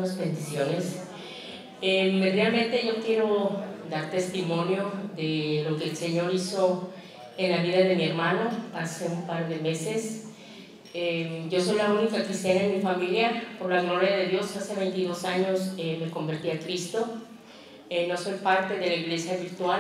hermanos, bendiciones. Realmente yo quiero dar testimonio de lo que el Señor hizo en la vida de mi hermano hace un par de meses. Yo soy la única cristiana en mi familia. Por la gloria de Dios, hace 22 años me convertí a Cristo. No soy parte de la iglesia virtual.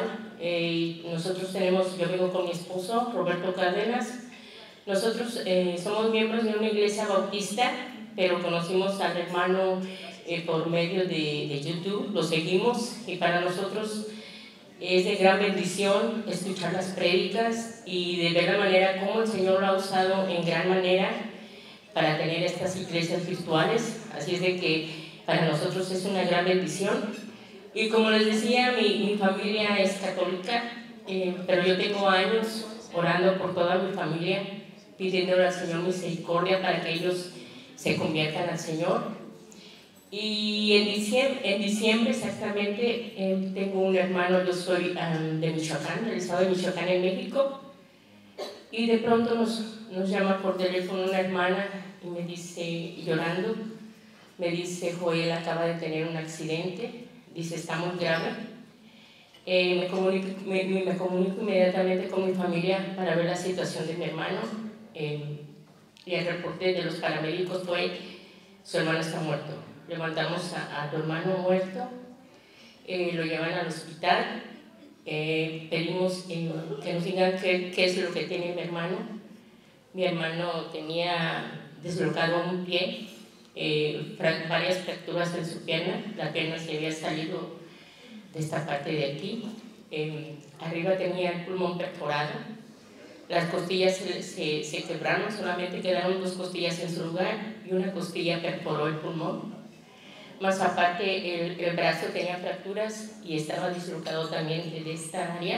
Yo vengo con mi esposo, Roberto Cárdenas. Nosotros somos miembros de una iglesia bautista, pero conocimos al hermano por medio de YouTube, lo seguimos, y para nosotros es de gran bendición escuchar las prédicas y de ver la manera como el Señor lo ha usado en gran manera para tener estas iglesias virtuales. Así es de que para nosotros es una gran bendición. Y como les decía, mi familia es católica, pero yo tengo años orando por toda mi familia, pidiéndole al Señor misericordia para que ellos se conviertan al Señor. Y en diciembre exactamente tengo un hermano, yo soy de Michoacán, del estado de Michoacán en México, y de pronto nos llama por teléfono una hermana y me dice, llorando, me dice: Joel acaba de tener un accidente, dice, está muy grave. Me comunico inmediatamente con mi familia para ver la situación de mi hermano, y el reporte de los paramédicos fue: su hermano está muerto. Levantamos a tu hermano muerto, lo llevan al hospital, pedimos que nos digan qué es lo que tiene mi hermano. Mi hermano tenía deslocado un pie, varias fracturas en su pierna, la pierna se había salido de esta parte de aquí, arriba tenía el pulmón perforado, las costillas se quebraron, solamente quedaron 2 costillas en su lugar y una costilla perforó el pulmón. Más aparte el brazo tenía fracturas y estaba dislocado también de esta área.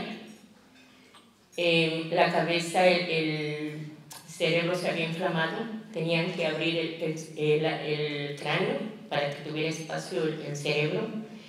La cabeza, el cerebro se había inflamado, tenían que abrir el cráneo para que tuviera espacio el cerebro.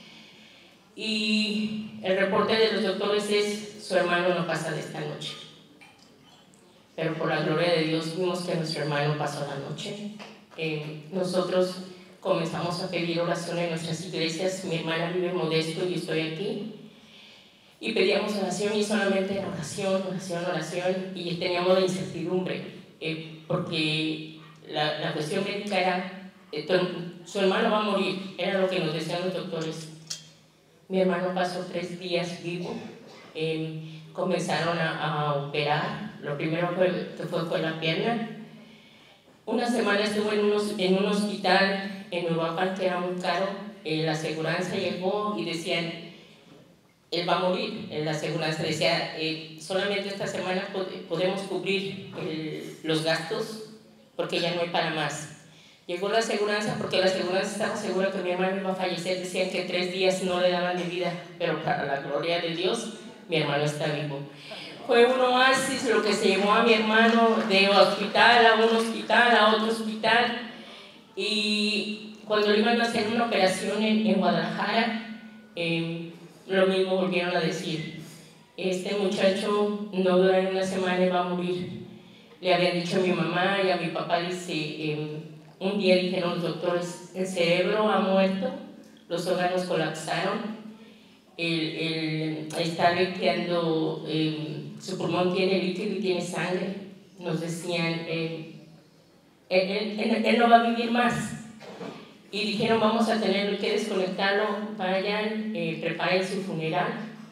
Y el reporte de los doctores es: su hermano no pasa de esta noche. Pero por la gloria de Dios vimos que nuestro hermano pasó la noche. Nosotros comenzamos a pedir oración en nuestras iglesias. Mi hermana vive en Modesto y estoy aquí. Y pedíamos oración y solamente oración, y teníamos la incertidumbre, porque la cuestión médica era: su hermano va a morir, era lo que nos decían los doctores. Mi hermano pasó 3 días vivo. Comenzaron a operar. Lo primero fue con la pierna. Una semana estuvo en un hospital en Uruapan que era muy caro. La aseguranza llegó y decían: él va a morir. La aseguranza decía: solamente esta semana podemos cubrir los gastos porque ya no hay para más. Llegó la aseguranza porque la aseguranza estaba segura que mi hermano iba a fallecer. Decían que 3 días no le daban de vida, pero para la gloria de Dios, mi hermano está vivo. Fue un oasis lo que se llevó a mi hermano de hospital a un hospital, a otro hospital. Y cuando le iban a hacer una operación en Guadalajara, lo mismo volvieron a decir: este muchacho no dura en una semana y va a morir. Le habían dicho a mi mamá y a mi papá, dice, un día dijeron los doctores: el cerebro ha muerto, los órganos colapsaron, está liqueando, su pulmón tiene líquido y tiene sangre. Nos decían, él no va a vivir más. Y dijeron: vamos a tener que desconectarlo, vayan, preparen su funeral.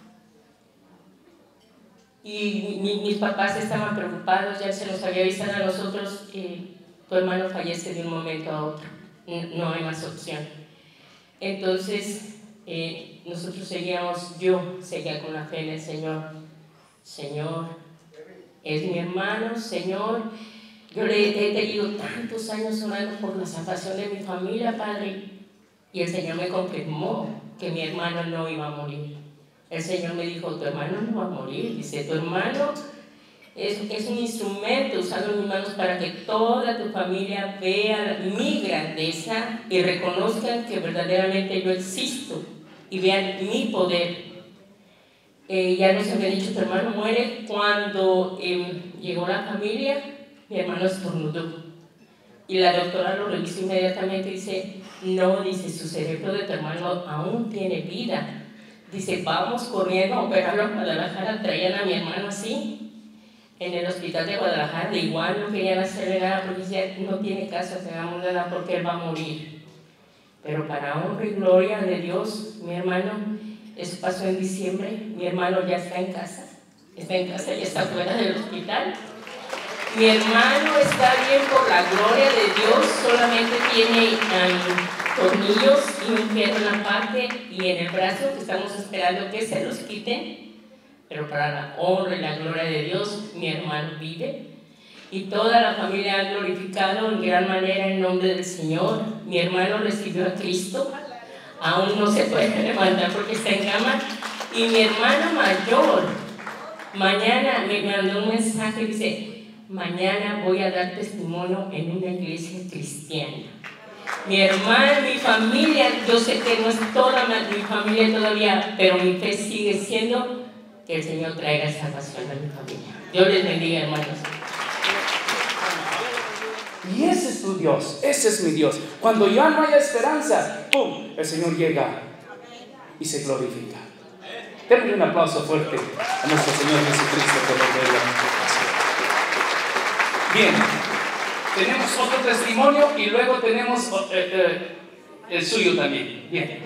Y mis papás estaban preocupados, ya se nos había avisado a nosotros: tu hermano fallece de un momento a otro, no hay más opción. Entonces nosotros yo seguía con la fe en el Señor. Señor, es mi hermano, Señor. Yo le he tenido tantos años orando por la salvación de mi familia, Padre, y el Señor me confirmó que mi hermano no iba a morir. El Señor me dijo: tu hermano no va a morir. Dice: tu hermano es un instrumento usado en mis manos para que toda tu familia vea mi grandeza y reconozcan que verdaderamente yo existo y vean mi poder. Ya nos había dicho: tu hermano muere. Cuando llegó la familia, mi hermano estornudó y la doctora lo revisó inmediatamente y dice: No, dice, su cerebro de tu hermano aún tiene vida. Dice, vamos corriendo a operarlo a Guadalajara. Traían a mi hermano así, en el hospital de Guadalajara. Igual no querían hacerle nada porque decían, no tiene caso que hagamos nada porque él va a morir. Pero para honra y gloria de Dios, mi hermano, eso pasó en diciembre, mi hermano ya está en casa, ya está fuera del hospital. Mi hermano está bien por la gloria de Dios, solamente tiene tornillos y un fierro en la parte y en el brazo que estamos esperando que se los quiten, pero para la honra y la gloria de Dios, mi hermano vive. Y toda la familia ha glorificado en gran manera el nombre del Señor. Mi hermano recibió a Cristo, aún no se puede levantar porque está en cama. Y mi hermano mayor, mañana me mandó un mensaje, dice, mañana voy a dar testimonio en una iglesia cristiana. Mi hermano, mi familia, yo sé que no es toda mi familia todavía, pero mi fe sigue siendo que el Señor traiga salvación a mi familia. Dios les bendiga, hermanos. Y ese es tu Dios, ese es mi Dios. Cuando ya no haya esperanza, ¡pum!, el Señor llega y se glorifica. Denle un aplauso fuerte a nuestro Señor Jesucristo por la gloria. Bien, tenemos otro testimonio y luego tenemos el suyo también. Bien.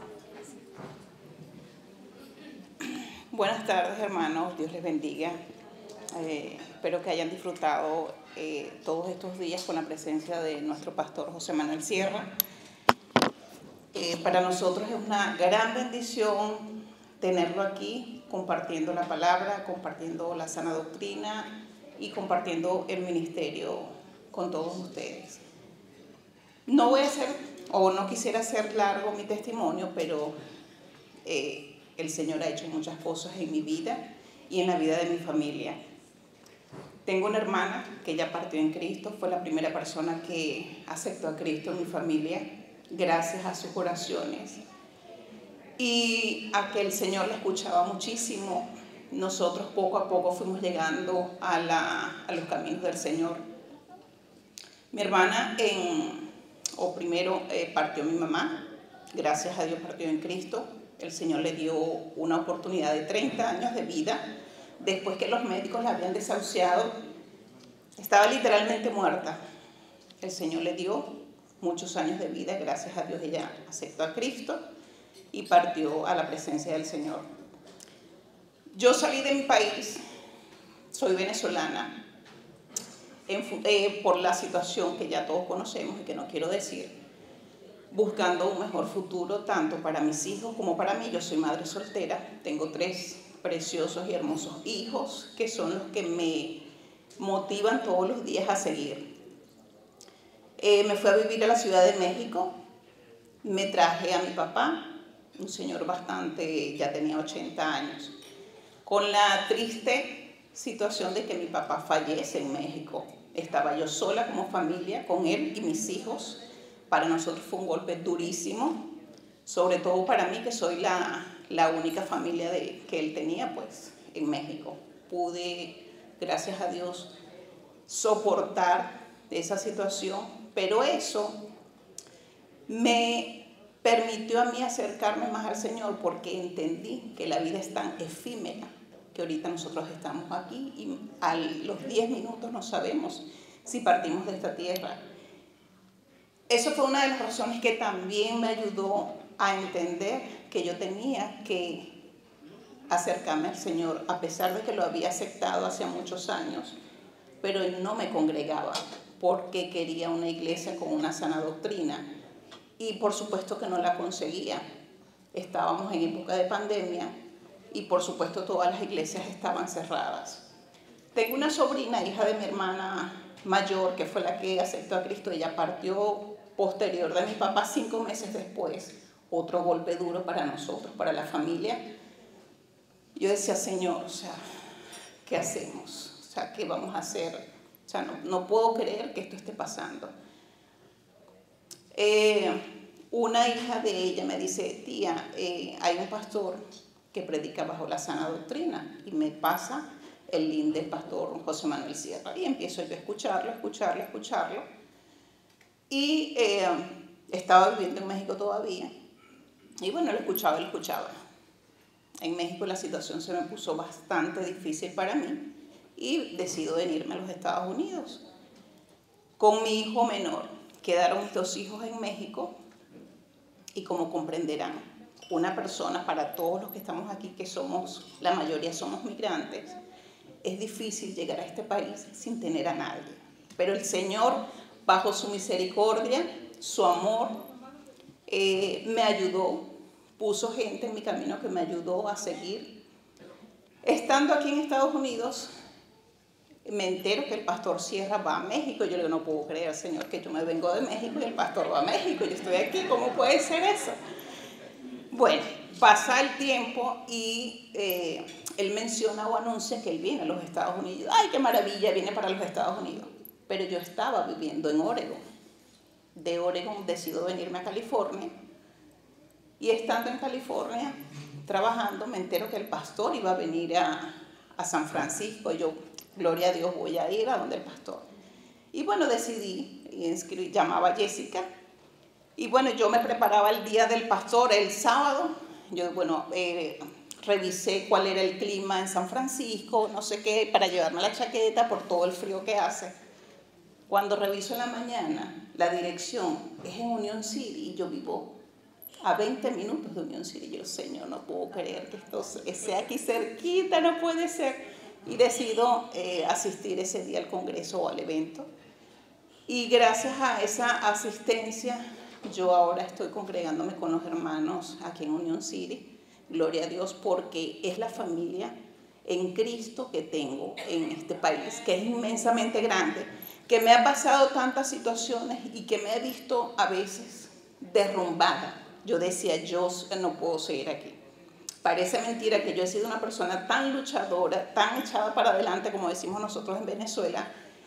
Buenas tardes, hermanos. Dios les bendiga. Espero que hayan disfrutado todos estos días con la presencia de nuestro pastor José Manuel Sierra. Para nosotros es una gran bendición tenerlo aquí, compartiendo la palabra, compartiendo la sana doctrina y compartiendo el ministerio con todos ustedes. No voy a hacer, o no quisiera hacer largo mi testimonio, pero el Señor ha hecho muchas cosas en mi vida y en la vida de mi familia. Tengo una hermana que ya partió en Cristo, fue la primera persona que aceptó a Cristo en mi familia, gracias a sus oraciones y a que el Señor la escuchaba muchísimo. Nosotros poco a poco fuimos llegando a los caminos del Señor. Mi hermana, primero partió mi mamá, gracias a Dios partió en Cristo. El Señor le dio una oportunidad de 30 años de vida, después que los médicos la habían desahuciado. Estaba literalmente muerta. El Señor le dio muchos años de vida, gracias a Dios ella aceptó a Cristo y partió a la presencia del Señor. Yo salí de mi país, soy venezolana, por la situación que ya todos conocemos y que no quiero decir, buscando un mejor futuro tanto para mis hijos como para mí. Yo soy madre soltera, tengo 3 preciosos y hermosos hijos que son los que me motivan todos los días a seguir. Me fui a vivir a la Ciudad de México, me traje a mi papá, un señor ya tenía 80 años, con la triste situación de que mi papá fallece en México. Estaba yo sola como familia con él y mis hijos. Para nosotros fue un golpe durísimo, sobre todo para mí, que soy la única familia que él tenía pues, en México. Pude, gracias a Dios, soportar esa situación, pero eso me permitió a mí acercarme más al Señor, porque entendí que la vida es tan efímera, que ahorita nosotros estamos aquí y a los 10 minutos no sabemos si partimos de esta tierra. Eso fue una de las razones que también me ayudó a entender que yo tenía que acercarme al Señor, a pesar de que lo había aceptado hace muchos años, pero él no me congregaba porque quería una iglesia con una sana doctrina y por supuesto que no la conseguía. Estábamos en época de pandemia y por supuesto todas las iglesias estaban cerradas. Tengo una sobrina, hija de mi hermana mayor, que fue la que aceptó a Cristo. Ella partió posterior de mi papá 5 meses después. Otro golpe duro para nosotros, para la familia. Yo decía, Señor, o sea, ¿qué hacemos? O sea, ¿qué vamos a hacer? O sea, no puedo creer que esto esté pasando. Una hija de ella me dice, tía, hay un pastor que predica bajo la sana doctrina, y me pasa el link del pastor José Manuel Sierra, y empiezo yo a escucharlo, y Estaba viviendo en México todavía. Y bueno, lo escuchaba. En México la situación se me puso bastante difícil para mí y decido venirme a los Estados Unidos. Con mi hijo menor, quedaron mis 2 hijos en México y como comprenderán, una persona, para todos los que estamos aquí, que la mayoría somos migrantes, es difícil llegar a este país sin tener a nadie. Pero el Señor, bajo su misericordia, su amor, me ayudó, puso gente en mi camino que me ayudó a seguir. Estando aquí en Estados Unidos, me entero que el pastor Sierra va a México. Yo le digo, no puedo creer, Señor, que yo me vengo de México y el pastor va a México. Yo estoy aquí, ¿cómo puede ser eso? Bueno, pasa el tiempo y él menciona o anuncia que él viene a los Estados Unidos. ¡Ay, qué maravilla! Viene para los Estados Unidos. Pero yo estaba viviendo en Oregon. De Oregon decido venirme a California. Y estando en California, trabajando, me entero que el pastor iba a venir a San Francisco. Y yo, gloria a Dios, voy a ir a donde el pastor. Y bueno, decidí, llamaba a Jessica. Y bueno, yo me preparaba el día del pastor, el sábado. Yo, bueno, revisé cuál era el clima en San Francisco, no sé qué, para llevarme la chaqueta por todo el frío que hace. Cuando reviso en la mañana, la dirección es en Union City y yo vivo a 20 minutos de Union City. Yo, Señor, no puedo creer que esto sea aquí cerquita, no puede ser. Y decido asistir ese día al congreso o al evento. Y gracias a esa asistencia, yo ahora estoy congregándome con los hermanos aquí en Union City. Gloria a Dios, porque es la familia en Cristo que tengo en este país, que es inmensamente grande, que me ha pasado tantas situaciones y que me he visto a veces derrumbada. Yo decía, yo no puedo seguir aquí. Parece mentira que yo he sido una persona tan luchadora, tan echada para adelante, como decimos nosotros en Venezuela,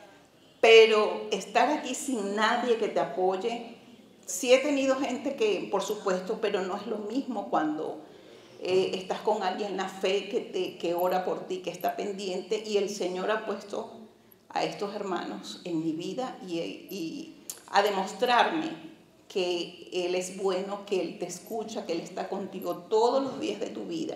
pero estar aquí sin nadie que te apoye. Sí he tenido gente que, por supuesto, pero no es lo mismo cuando estás con alguien en la fe que ora por ti, que está pendiente, y el Señor ha puesto a estos hermanos en mi vida y a demostrarme que Él es bueno, que Él te escucha, que Él está contigo todos los días de tu vida.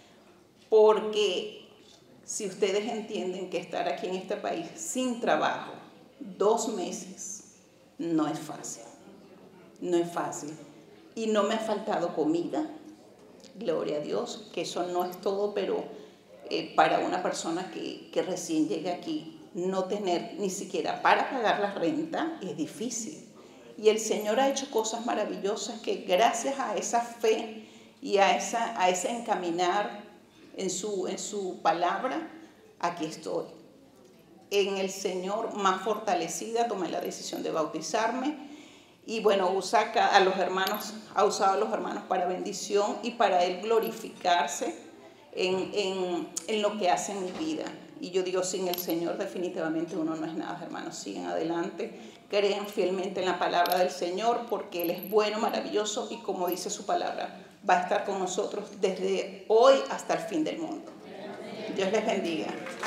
Porque si ustedes entienden que estar aquí en este país sin trabajo 2 meses no es fácil. No es fácil. Y no me ha faltado comida, gloria a Dios, que eso no es todo, pero para una persona que recién llega aquí, no tener ni siquiera para pagar la renta es difícil. Y el Señor ha hecho cosas maravillosas que gracias a esa fe y a ese encaminar en su palabra, aquí estoy. En el Señor más fortalecida, tomé la decisión de bautizarme. Y bueno, ha usado a los hermanos para bendición y para Él glorificarse en lo que hace en mi vida. Y yo digo, sin el Señor definitivamente uno no es nada, hermanos. Sigan adelante, creen fielmente en la palabra del Señor, porque Él es bueno, maravilloso, y como dice su palabra, va a estar con nosotros desde hoy hasta el fin del mundo. Dios les bendiga.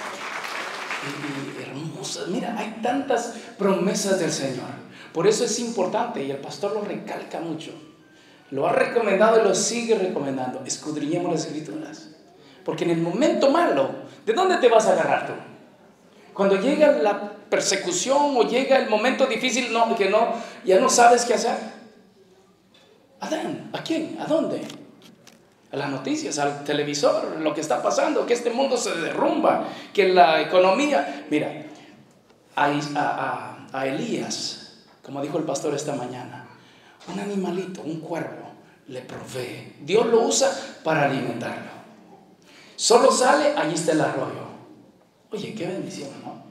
Y hermosas, mira, hay tantas promesas del Señor. Por eso es importante, y el pastor lo recalca mucho, lo ha recomendado y lo sigue recomendando: escudriñemos las Escrituras, porque en el momento malo, ¿de dónde te vas a agarrar tú? Cuando llega la persecución o llega el momento difícil ya no sabes qué hacer. Adán, ¿a quién? ¿A dónde? A las noticias, al televisor, lo que está pasando, que este mundo se derrumba, que la economía. Mira, a Elías, como dijo el pastor esta mañana, un animalito, un cuervo, le provee. Dios lo usa para alimentarlo. Solo sale, allí está el arroyo. Oye, qué bendición, ¿no?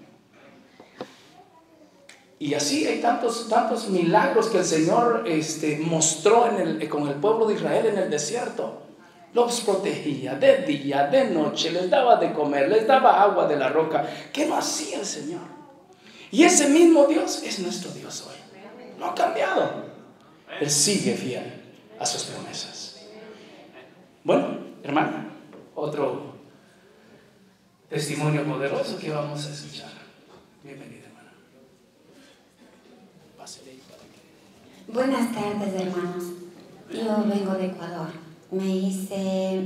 Y así hay tantos milagros que el Señor mostró con el pueblo de Israel en el desierto. Los protegía de día, de noche, les daba de comer, les daba agua de la roca. ¿Qué no hacía el Señor? Y ese mismo Dios es nuestro Dios hoy. No ha cambiado. Él sigue fiel a sus promesas. Bueno, hermana, otro testimonio poderoso que vamos a escuchar. Bienvenida, hermana. Pásale ahí para que... Buenas tardes, hermanos. Yo vengo de Ecuador. Me hice,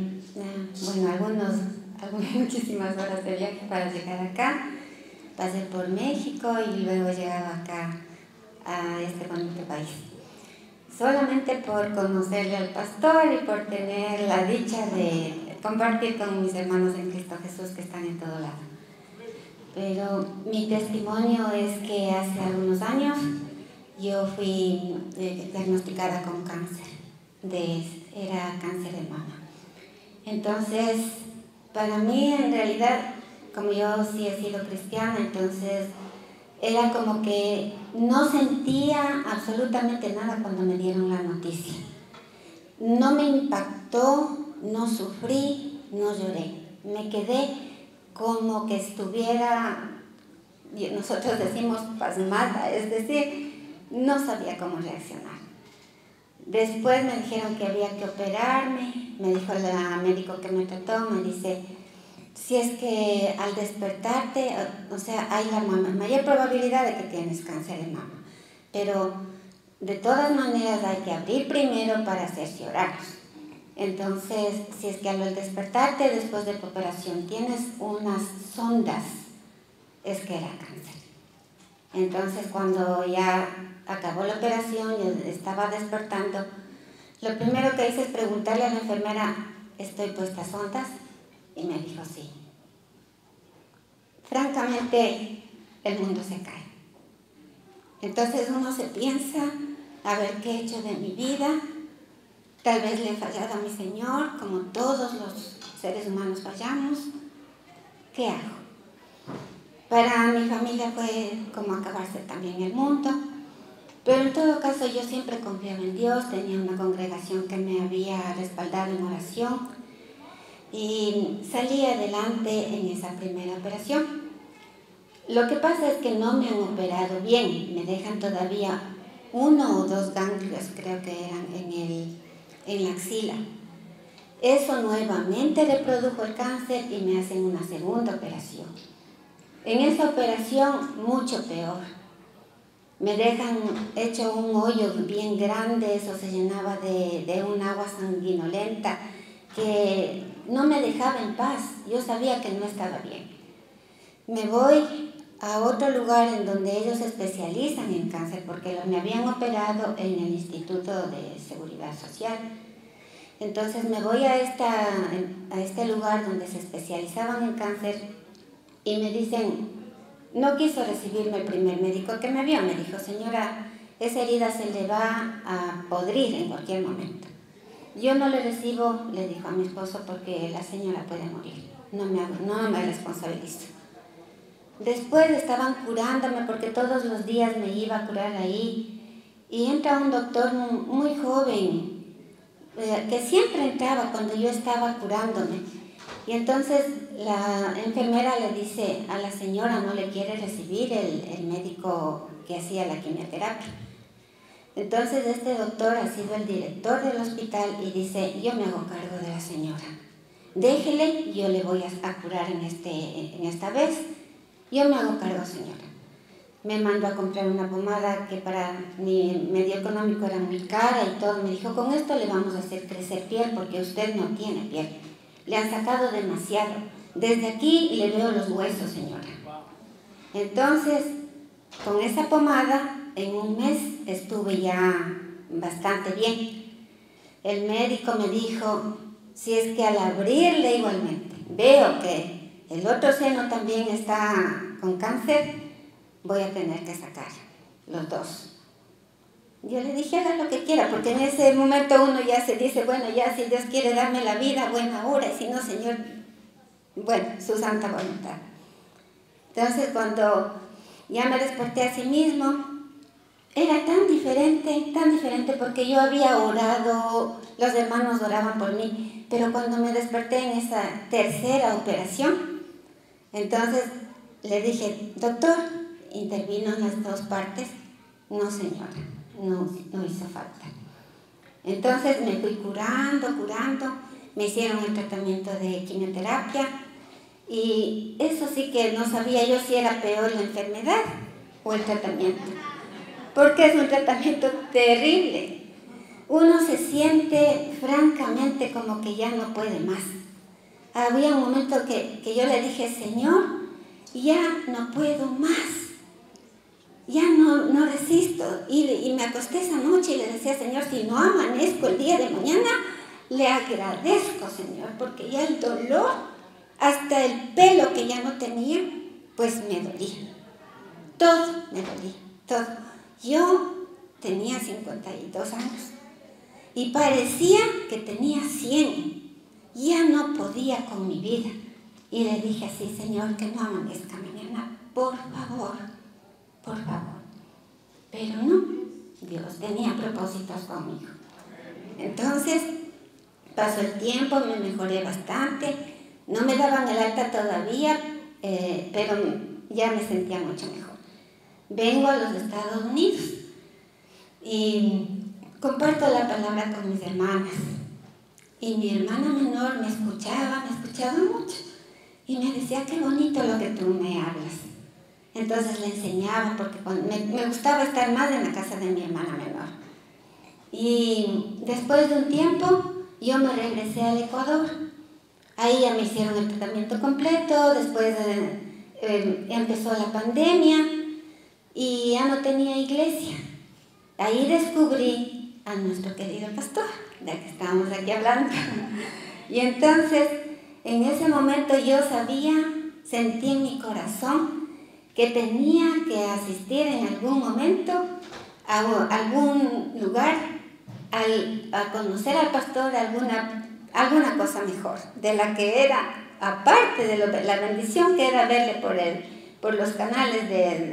muchísimas horas de viaje para llegar acá. Pasé por México y luego he llegado acá a este bonito país. Solamente por conocerle al pastor y por tener la dicha de compartir con mis hermanos en Cristo Jesús que están en todo lado. Pero mi testimonio es que hace algunos años yo fui diagnosticada con cáncer, era cáncer de mama. Entonces, para mí en realidad, como yo sí he sido cristiana, entonces era como que no sentía absolutamente nada cuando me dieron la noticia. No me impactó, no sufrí, no lloré. Me quedé como que estuviera, nosotros decimos pasmada, es decir, no sabía cómo reaccionar. Después me dijeron que había que operarme, me dijo la médico que me trató, me dice, si es que al despertarte, o sea, hay la mayor probabilidad de que tienes cáncer de mama, pero de todas maneras hay que abrir primero para cerciorarnos. Entonces, si es que al despertarte después de tu operación tienes unas sondas, es que era cáncer. Entonces, cuando ya acabó la operación, yo estaba despertando, lo primero que hice es preguntarle a la enfermera, ¿estoy puesta sondas? Y me dijo sí. Francamente, el mundo se cae. Entonces uno se piensa, a ver qué he hecho de mi vida. Tal vez le he fallado a mi Señor, como todos los seres humanos fallamos. ¿Qué hago? Para mi familia fue como acabarse también el mundo. Pero en todo caso yo siempre confiaba en Dios, tenía una congregación que me había respaldado en oración. Y salí adelante en esa primera operación. Lo que pasa es que no me han operado bien, me dejan todavía 1 o 2 ganglios, creo que eran en la axila. Eso nuevamente reprodujo el cáncer y me hacen una segunda operación. En esa operación, mucho peor. Me dejan hecho un hoyo bien grande, eso se llenaba de un agua sanguinolenta que no me dejaba en paz. Yo sabía que no estaba bien. Me voy a otro lugar en donde ellos se especializan en cáncer, porque me habían operado en el Instituto de Seguridad Social. Entonces me voy a este lugar donde se especializaban en cáncer y me dicen, no quiso recibirme el primer médico que me vio. Me dijo, señora, esa herida se le va a podrir en cualquier momento. Yo no le recibo, le dijo a mi esposo, porque la señora puede morir. No me responsabilizo. Después estaban curándome, porque todos los días me iba a curar ahí. Y entra un doctor muy joven, que siempre entraba cuando yo estaba curándome. Y entonces la enfermera le dice a la señora, no le quiere recibir el médico que hacía la quimioterapia. Entonces este doctor ha sido el director del hospital y dice, yo me hago cargo de la señora. Déjele, yo le voy a curar en esta vez. Yo me hago cargo, señora. Me mandó a comprar una pomada que para mi medio económico era muy cara y todo. Me dijo, con esto le vamos a hacer crecer piel porque usted no tiene piel. Le han sacado demasiado. Desde aquí le veo los huesos, señora. Entonces, con esa pomada, en un mes estuve ya bastante bien. El médico me dijo, si es que al abrirle igualmente veo que el otro seno también está con cáncer, voy a tener que sacar los dos. Yo le dije, haga lo que quiera, porque en ese momento uno ya se dice, bueno, ya si Dios quiere darme la vida, buena hora, y si no, Señor, bueno, su santa voluntad. Entonces, cuando ya me desperté a sí mismo, era tan diferente, porque yo había orado, los hermanos oraban por mí, pero cuando me desperté en esa tercera operación, entonces le dije, doctor, ¿intervino en las 2 partes? No, señora, no hizo falta. Entonces me fui curando, me hicieron el tratamiento de quimioterapia y eso sí que no sabía yo si era peor la enfermedad o el tratamiento. porque es un tratamiento terrible. Uno se siente francamente como que ya no puede más. Había un momento que yo le dije, Señor, ya no puedo más, ya no resisto. Y me acosté esa noche y le decía, Señor, si no amanezco el día de mañana, le agradezco, Señor, porque ya el dolor, hasta el pelo que ya no tenía, pues me dolía. Todo me dolía, todo. Yo tenía 52 años y parecía que tenía 100. Ya no podía con mi vida. Y le dije así, Señor, que no amanezca mañana, por favor, por favor. Pero no, Dios tenía propósitos conmigo. Entonces, pasó el tiempo, me mejoré bastante. No me daban el alta todavía, pero ya me sentía mucho mejor. Vengo a los Estados Unidos y comparto la palabra con mis hermanas. Y mi hermana menor me escuchaba mucho. Y me decía, qué bonito lo que tú me hablas. Entonces le enseñaba, porque me gustaba estar más en la casa de mi hermana menor. Y después de un tiempo, yo me regresé al Ecuador. Ahí ya me hicieron el tratamiento completo, después empezó la pandemia y ya no tenía iglesia. Ahí descubrí a nuestro querido pastor, de que estábamos aquí hablando. Y entonces, en ese momento yo sentí en mi corazón que tenía que asistir en algún momento a algún lugar, a conocer al pastor alguna cosa mejor, de la que era, aparte de la bendición que era verle por los canales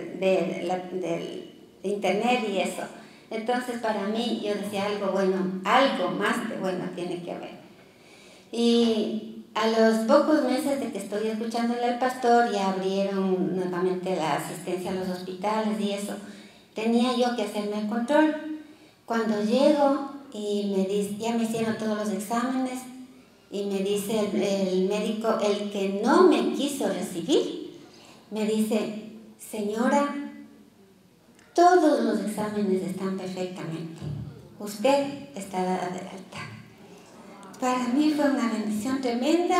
de internet y eso. Entonces para mí yo decía algo más de bueno tiene que haber. Y a los pocos meses de que estoy escuchándole al pastor, ya abrieron nuevamente la asistencia a los hospitales y eso. Tenía yo que hacerme el control. Cuando llego y me dice, ya me hicieron todos los exámenes, y me dice el médico, el que no me quiso recibir, me dice, señora, todos los exámenes están perfectamente. Usted está dada de alta. Para mí fue una bendición tremenda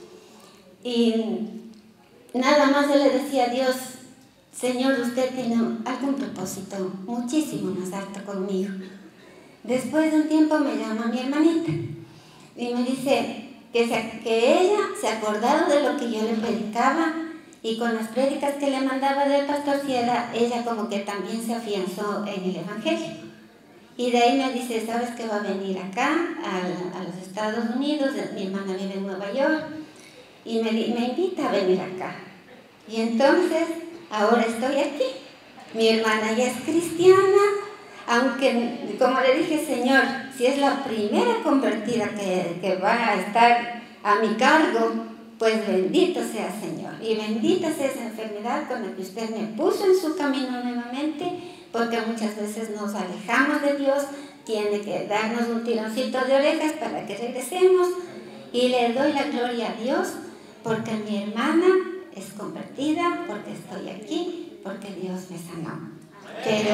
y nada más yo le decía a Dios, Señor, usted tiene algún propósito muchísimo más alto conmigo. Después de un tiempo me llama mi hermanita y me dice que ella se acordaba de lo que yo le predicaba y con las prédicas que le mandaba del pastor Sierra, ella como que también se afianzó en el Evangelio. Y de ahí me dice, ¿sabes que va a venir acá a los Estados Unidos? Mi hermana vive en Nueva York y me invita a venir acá. Y entonces, ahora estoy aquí. Mi hermana ya es cristiana, aunque, como le dije, Señor, si es la primera convertida que va a estar a mi cargo, pues bendito sea Señor. Y bendita sea esa enfermedad con la que usted me puso en su camino nuevamente, porque muchas veces nos alejamos de Dios, tiene que darnos un tironcito de orejas para que regresemos. Y le doy la gloria a Dios, porque mi hermana es convertida, porque estoy aquí, porque Dios me sanó. Pero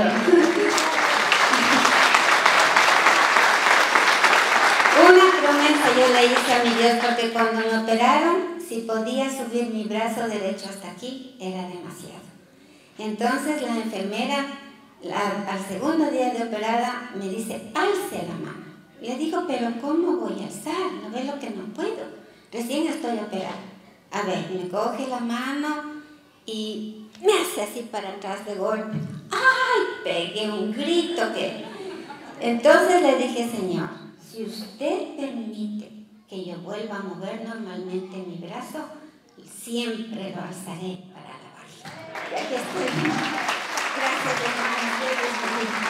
una promesa yo le hice a mi Dios, porque cuando me operaron, si podía subir mi brazo derecho hasta aquí, era demasiado. Entonces la enfermera, al segundo día de operada, me dice, alce la mano. Le digo, pero ¿cómo voy a alzar? ¿No ve lo que no puedo? Recién estoy operada. A ver, me coge la mano y me hace así para atrás de golpe. ¡Ay! Pegué un grito que... Entonces le dije, Señor, si usted permite que yo vuelva a mover normalmente mi brazo, siempre lo alzaré para alabarlo. Y aquí estoy. Gracias, hermanos.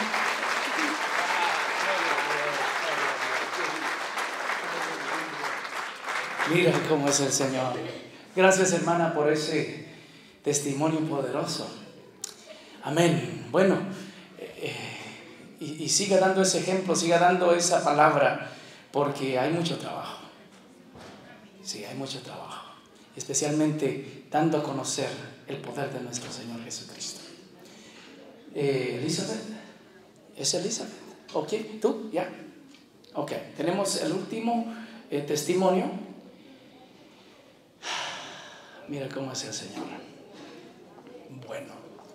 Mira cómo es el Señor. Gracias, hermana, por ese testimonio poderoso. Amén. Bueno, y siga dando ese ejemplo, siga dando esa palabra, porque hay mucho trabajo. Sí, hay mucho trabajo. Especialmente dando a conocer el poder de nuestro Señor Jesucristo. Elizabeth. ¿Es Elizabeth? ¿Ok? ¿Tú? ¿Ya? Ok. Tenemos el último testimonio. Mira cómo es el Señor. Bueno.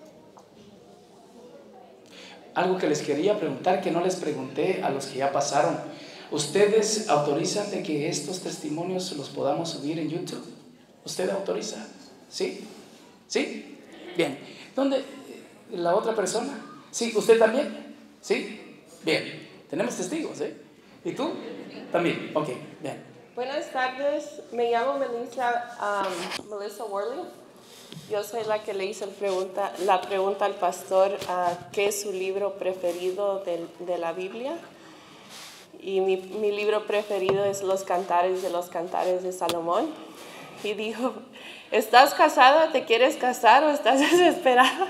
Algo que les quería preguntar, que no les pregunté a los que ya pasaron. ¿Ustedes autorizan de que estos testimonios los podamos subir en YouTube? ¿Usted autoriza? ¿Sí? ¿Sí? Bien. ¿Dónde? ¿La otra persona? ¿Sí? ¿Usted también? ¿Sí? Bien. Tenemos testigos, ¿eh? ¿Y tú? También. Ok, bien. Buenas tardes, me llamo Melissa Worley. Yo soy la que le hizo la pregunta al pastor ¿qué es su libro preferido de la Biblia? Y mi libro preferido es Los Cantares de Salomón. Y dijo, ¿estás casada? ¿Te quieres casar o estás desesperada?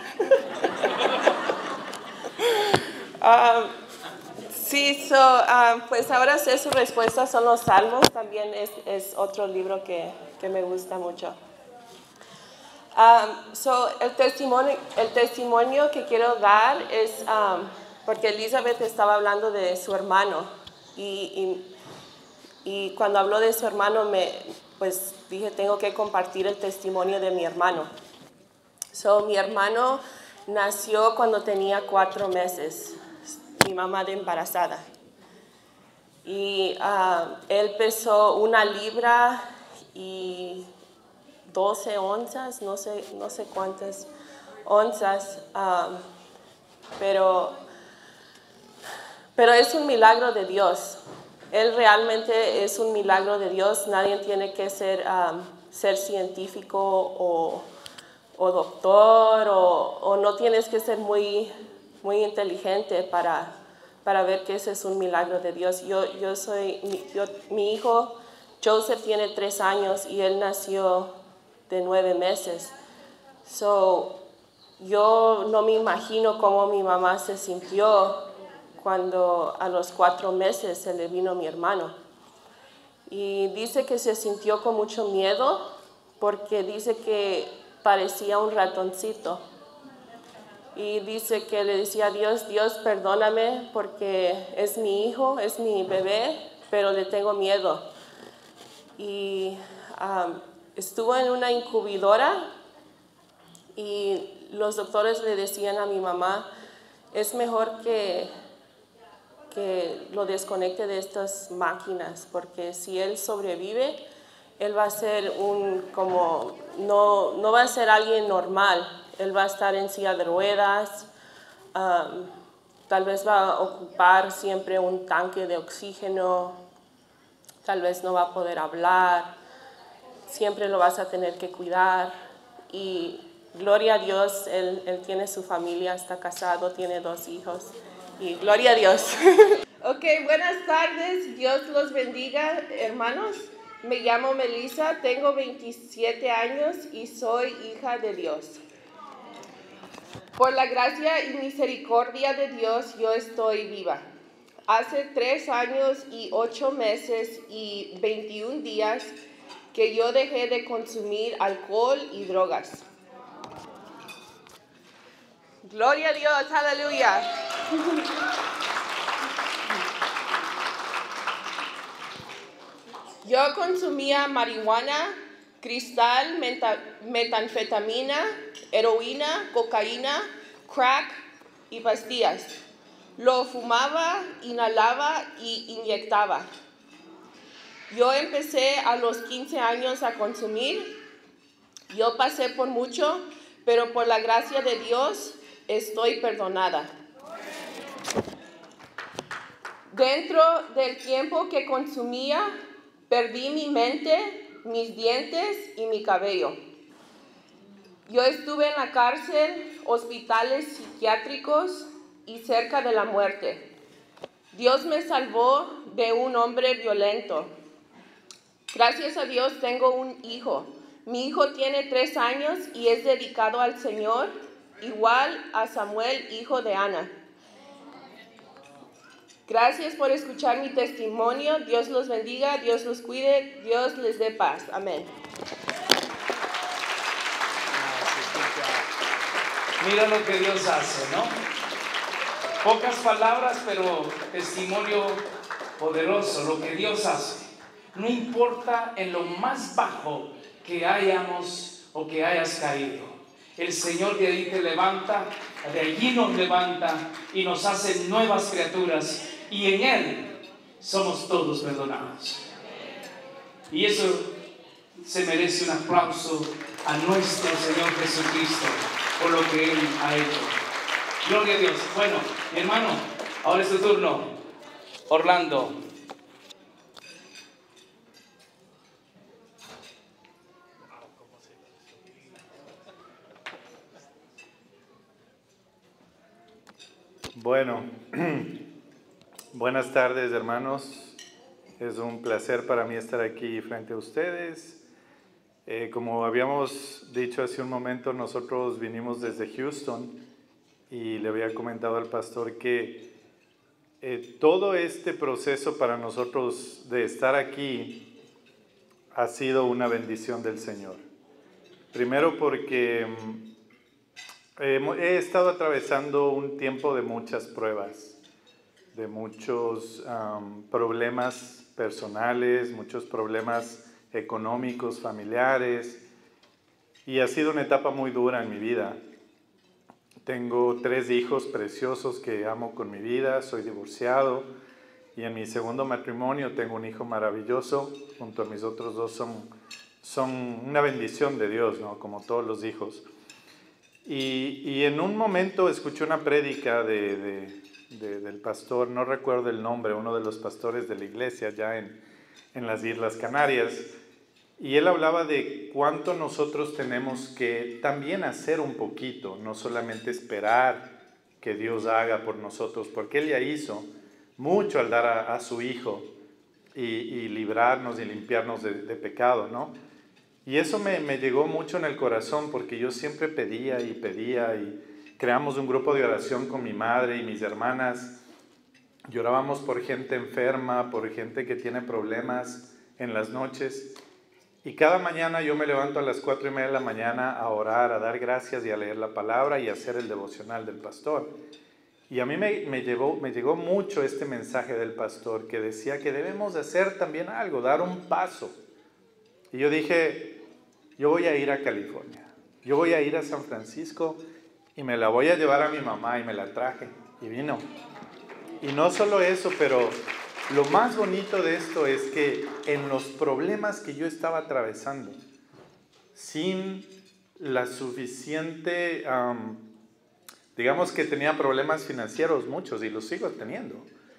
Sí, pues ahora sé su respuesta, son los Salmos, también es otro libro que me gusta mucho. El testimonio que quiero dar es porque Elizabeth estaba hablando de su hermano y cuando habló de su hermano pues dije tengo que compartir el testimonio de mi hermano. Mi hermano nació cuando tenía 4 meses. Mi mamá de embarazada. Y él pesó 1 libra y 12 onzas, no sé cuántas onzas, pero es un milagro de Dios. Él realmente es un milagro de Dios. Nadie tiene que ser científico o doctor o no tienes que ser muy inteligente para ver que ese es un milagro de Dios. Mi hijo Joseph tiene 3 años y él nació de 9 meses. Yo no me imagino cómo mi mamá se sintió cuando a los 4 meses se le vino mi hermano. Y dice que se sintió con mucho miedo porque dice que parecía un ratoncito. Y dice que le decía a Dios, Dios perdóname porque es mi hijo, es mi bebé, pero le tengo miedo. Y estuvo en una incubadora y los doctores le decían a mi mamá, es mejor que lo desconecte de estas máquinas, porque si él sobrevive, él va a ser no va a ser alguien normal. Él va a estar en silla de ruedas, tal vez va a ocupar siempre un tanque de oxígeno, tal vez no va a poder hablar, siempre lo vas a tener que cuidar. Y gloria a Dios, él tiene su familia, está casado, tiene 2 hijos. Y gloria a Dios. Ok, buenas tardes, Dios los bendiga, hermanos. Me llamo Melissa, tengo 27 años y soy hija de Dios. Por la gracia y misericordia de Dios, yo estoy viva. Hace 3 años y 8 meses y 21 días que yo dejé de consumir alcohol y drogas. Gloria a Dios, aleluya. Yo consumía marihuana, cristal, metanfetamina, heroína, cocaína, crack y pastillas. Lo fumaba, inhalaba y inyectaba. Yo empecé a los 15 años a consumir. Yo pasé por mucho, pero por la gracia de Dios estoy perdonada. Dentro del tiempo que consumía, perdí mi mente, mis dientes y mi cabello. Yo estuve en la cárcel, hospitales psiquiátricos y cerca de la muerte. Dios me salvó de un hombre violento. Gracias a Dios tengo un hijo. Mi hijo tiene 3 años y es dedicado al Señor, igual a Samuel, hijo de Ana. Gracias por escuchar mi testimonio. Dios los bendiga, Dios los cuide, Dios les dé paz. Amén. Mira lo que Dios hace, ¿no? Pocas palabras, pero testimonio poderoso, lo que Dios hace. No importa en lo más bajo que hayamos o que hayas caído. El Señor de ahí te levanta, de allí nos levanta y nos hace nuevas criaturas. Y en Él somos todos perdonados. Y eso se merece un aplauso a nuestro Señor Jesucristo por lo que Él ha hecho. Gloria a Dios. Bueno, mi hermano, ahora es tu turno. Orlando. Bueno, buenas tardes, hermanos. Es un placer para mí estar aquí frente a ustedes. Como habíamos dicho hace un momento, nosotros vinimos desde Houston y le había comentado al pastor que todo este proceso para nosotros de estar aquí ha sido una bendición del Señor. Primero porque he estado atravesando un tiempo de muchas pruebas, de muchos problemas personales, muchos problemas económicos, familiares, y ha sido una etapa muy dura en mi vida. Tengo 3 hijos preciosos que amo con mi vida, soy divorciado, y en mi segundo matrimonio tengo un hijo maravilloso, junto a mis otros 2 son una bendición de Dios, ¿no? Como todos los hijos. Y en un momento escuché una prédica del pastor, no recuerdo el nombre, uno de los pastores de la iglesia ya en las Islas Canarias, y él hablaba de cuánto nosotros tenemos que también hacer un poquito, no solamente esperar que Dios haga por nosotros, porque Él ya hizo mucho al dar a su Hijo y librarnos y limpiarnos de pecado, ¿no? Y eso me llegó mucho en el corazón, porque yo siempre pedía y creamos un grupo de oración con mi madre y mis hermanas. Llorábamos por gente enferma, por gente que tiene problemas en las noches. Y cada mañana yo me levanto a las 4:30 de la mañana a orar, a dar gracias y a leer la palabra y a hacer el devocional del pastor. Y a mí me llegó mucho este mensaje del pastor que decía que debemos de hacer también algo, dar un paso. Y yo dije, yo voy a ir a California, yo voy a ir a San Francisco y me la voy a llevar a mi mamá, y me la traje y vino. Y no solo eso, pero lo más bonito de esto es que en los problemas que yo estaba atravesando, sin la suficiente, digamos que tenía problemas financieros muchos y los sigo teniendo,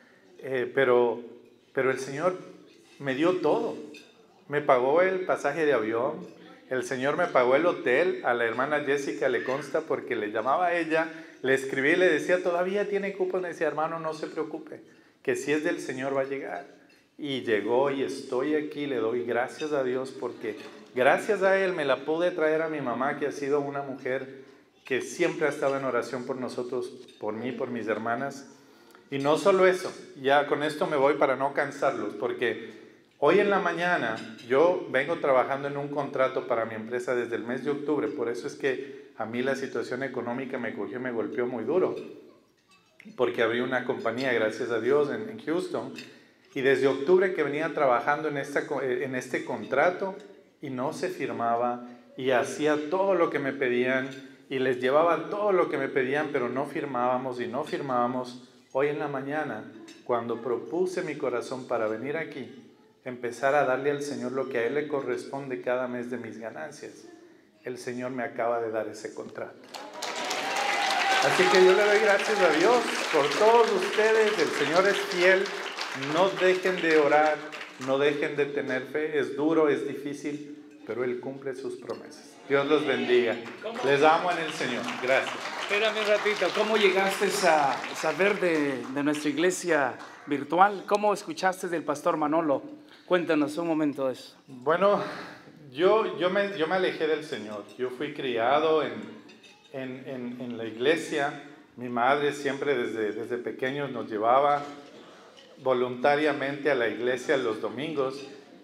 pero el Señor me dio todo. Me pagó el pasaje de avión, el Señor me pagó el hotel. A la hermana Jessica le consta porque le llamaba a ella, le escribí y le decía, todavía tiene cupos. Me decía, hermano, no se preocupe, que si es del Señor va a llegar. Y llegó y estoy aquí, le doy gracias a Dios porque gracias a Él me la pude traer a mi mamá, que ha sido una mujer que siempre ha estado en oración por nosotros, por mí, por mis hermanas. Y no solo eso, ya con esto me voy para no cansarlos, porque hoy en la mañana yo vengo trabajando en un contrato para mi empresa desde el mes de octubre, por eso es que a mí la situación económica me cogió, me golpeó muy duro, porque abrí una compañía, gracias a Dios, en Houston, y desde octubre que venía trabajando en este contrato y no se firmaba, y hacía todo lo que me pedían y les llevaba todo lo que me pedían, pero no firmábamos y no firmábamos. Hoy en la mañana, cuando propuse mi corazón para venir aquí, empezar a darle al Señor lo que a Él le corresponde cada mes de mis ganancias, el Señor me acaba de dar ese contrato. Así que yo le doy gracias a Dios por todos ustedes. El Señor es fiel. No dejen de orar, no dejen de tener fe. Es duro, es difícil, pero Él cumple sus promesas. Dios los bendiga. Les amo en el Señor. Gracias. Espérame un ratito. ¿Cómo llegaste a saber de nuestra iglesia virtual? ¿Cómo escuchaste del pastor Manolo? Cuéntanos un momento de eso. Bueno, yo me alejé del Señor. Yo fui criado en la iglesia. Mi madre siempre desde pequeños nos llevaba voluntariamente a la iglesia los domingos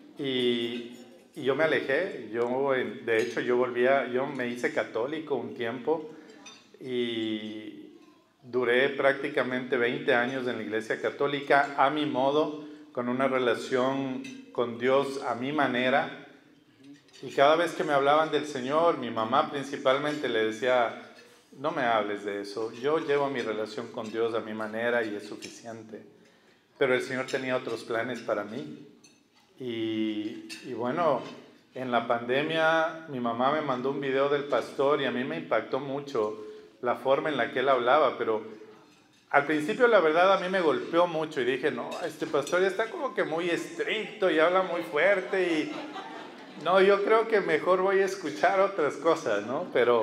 y yo me alejé. De hecho yo me hice católico un tiempo y Duré prácticamente 20 años en la Iglesia Católica a mi modo, con una relación con Dios a mi manera. Y cada vez que me hablaban del Señor, mi mamá principalmente le decía, no me hables de eso, yo llevo mi relación con Dios a mi manera y es suficiente. Pero el Señor tenía otros planes para mí. Y bueno, en la pandemia mi mamá me mandó un video del pastor y a mí me impactó mucho la forma en la que él hablaba, pero al principio la verdad a mí me golpeó mucho y dije, no, este pastor ya está como que muy estricto y habla muy fuerte y no, yo creo que mejor voy a escuchar otras cosas, ¿no? Pero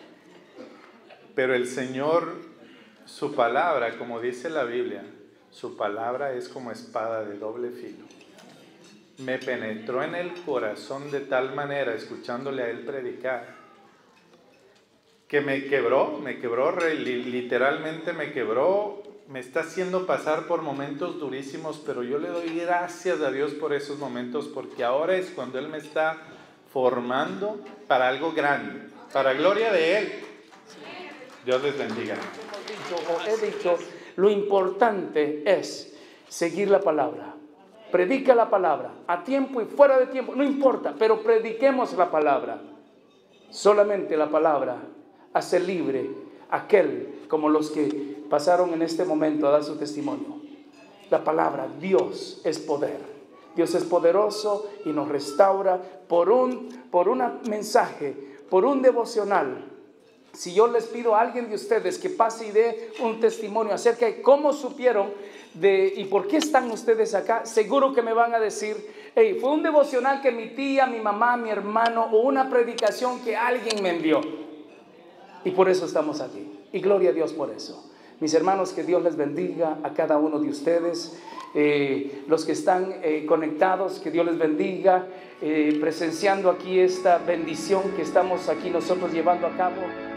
el Señor, su palabra, como dice la Biblia, su palabra es como espada de doble filo. Me penetró en el corazón de tal manera, escuchándole a él predicar, que me quebró, literalmente me quebró, me está haciendo pasar por momentos durísimos, pero yo le doy gracias a Dios por esos momentos, porque ahora es cuando Él me está formando para algo grande, para gloria de Él. Dios les bendiga. He dicho, lo importante es seguir la palabra. Predica la palabra, a tiempo y fuera de tiempo, no importa, pero prediquemos la palabra. Solamente la palabra hace libre aquel, como los que pasaron en este momento a dar su testimonio. La palabra, Dios es poder. Dios es poderoso y nos restaura por un mensaje, por un devocional. Si yo les pido a alguien de ustedes que pase y dé un testimonio acerca de cómo supieron y por qué están ustedes acá, seguro que me van a decir, hey, fue un devocional que mi tía, mi mamá, mi hermano, o una predicación que alguien me envió. Y por eso estamos aquí. Y gloria a Dios por eso. Mis hermanos, que Dios les bendiga a cada uno de ustedes. Los que están conectados, que Dios les bendiga, presenciando aquí esta bendición que estamos aquí nosotros llevando a cabo.